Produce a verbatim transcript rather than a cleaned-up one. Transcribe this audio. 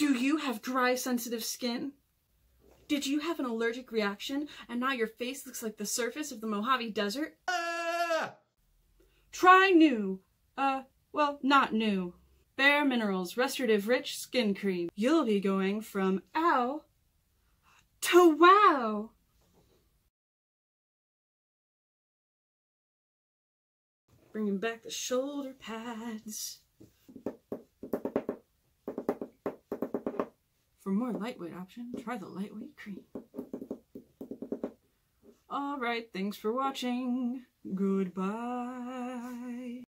Do you have dry, sensitive skin? Did you have an allergic reaction and now your face looks like the surface of the Mojave Desert? Ah! Try new. Uh, well, not new. Bare Minerals Restorative Rich Skin Cream. You'll be going from ow to wow. Bringing back the shoulder pads. For more lightweight option, try the lightweight cream. Alright, thanks for watching. Goodbye.